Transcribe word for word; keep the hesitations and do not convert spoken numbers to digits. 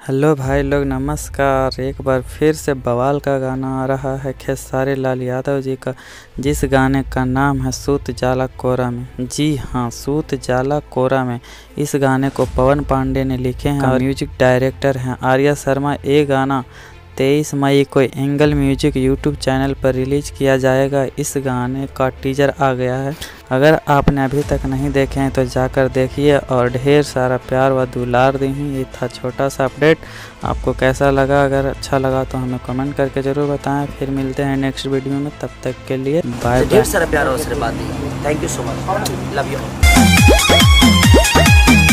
Hello भाई लोग, नमस्कार। एक बार फिर से बवाल का गाना आ रहा है खेसारी लाल यादव जी का, जिस गाने का नाम है सूत जाला कोरा में। जी हाँ, सूत जाला कोरा में। इस गाने को पवन पांडे ने लिखे हैं और म्यूजिक डायरेक्टर हैं आर्या शर्मा। ये गाना तेईस मई को एंगल म्यूजिक यूट्यूब चैनल पर रिलीज किया जाएगा। इस गाने का टीजर आ गया है। अगर आपने अभी तक नहीं देखे हैं तो जाकर देखिए और ढेर सारा प्यार व दुलार दीजिए। ये था छोटा सा अपडेट। आपको कैसा लगा? अगर अच्छा लगा तो हमें कमेंट करके ज़रूर बताएं। फिर मिलते हैं नेक्स्ट वीडियो में, तब तक के लिए बाय बाय। ढेर सारा प्यार और आशीर्वाद दी। Thank you so much, love you.